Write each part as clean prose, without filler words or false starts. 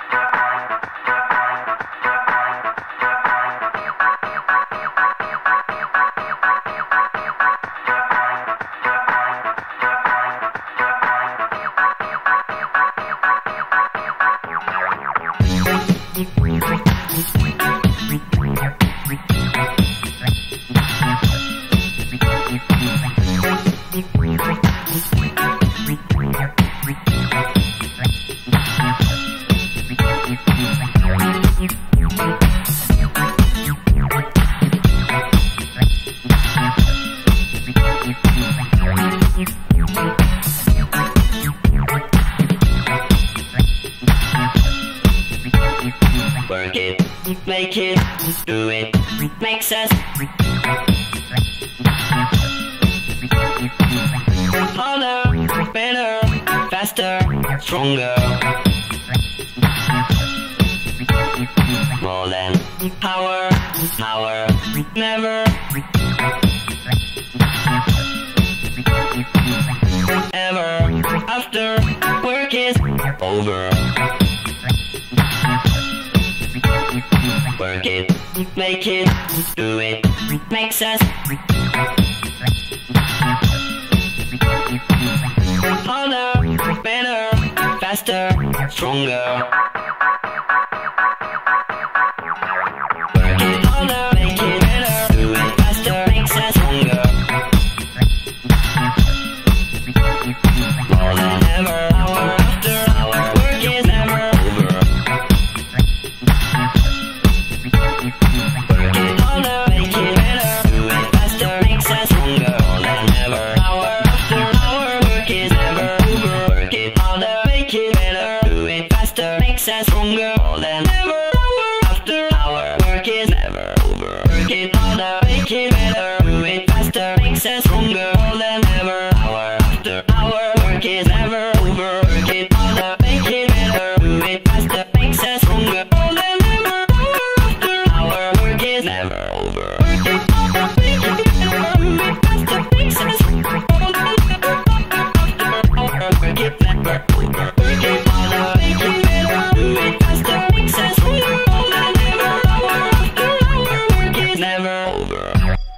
Work it, make it, do it, makes us harder, better, faster, stronger. More than power, power, never ever after work is over. Work it, make it, do it, makes us harder, better, faster, stronger. Work it harder, make it better, do it faster, makes us stronger. More than ever, hour after hour, work is never over. Work it harder, make it better, do it faster, makes us stronger. More than ever, hour after hour, work is never over. Work it harder, make it better, do it faster, makes us stronger. More than ever, hour after hour, work is never over. Work it harder, make it better, do it faster, makes us stronger. More than ever, hour after hour, work is never over. Work it harder, make it better, do it faster, makes us stronger. More than ever, hour after hour, work is never over. Work it harder, make it better, do it faster, makes us stronger. More than ever, hour after hour, work is never over. Work it harder, make it better, do it faster, makes us stronger. More than ever, hour after hour, work is never over.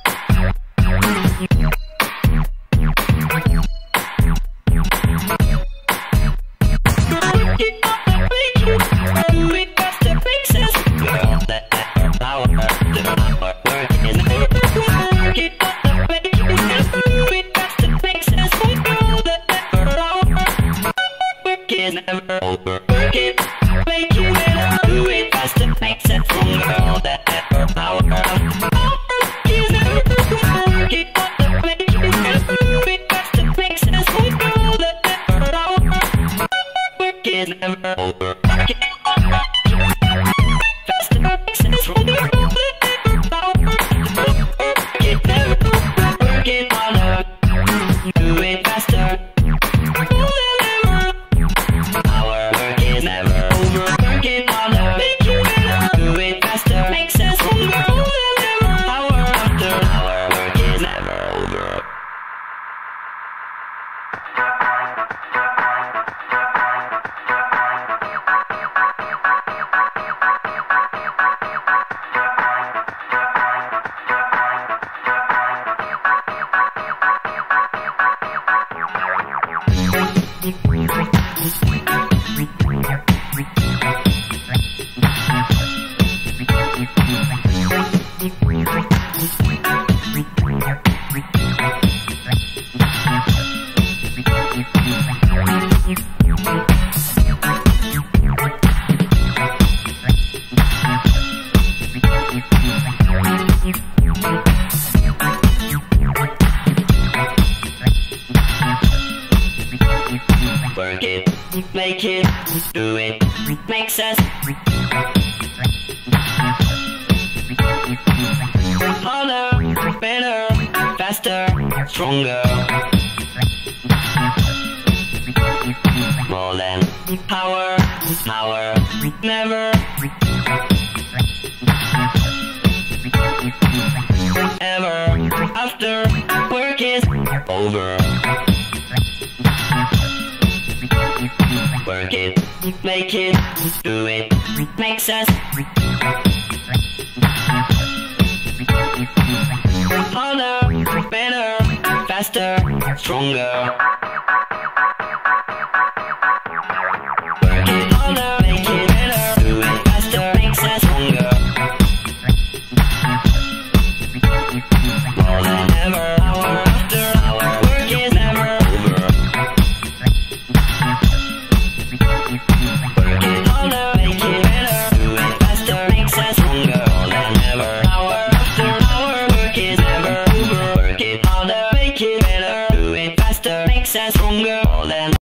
Never over. Work it, make it better, do it faster, makes it stronger. All that effort, power. Work is never over. Work it harder, make it better, do it faster, makes it stronger. All that effort, power. Work is never over. Work it harder, faster, makes it stronger. All that effort, power. Work it never over. Work it harder, do it faster. Work it, make it, do it, makes us harder, better, faster, stronger. More than power, power, never ever after work is over. work it, make it, do it, makes us harder, better, faster, stronger. Work it harder.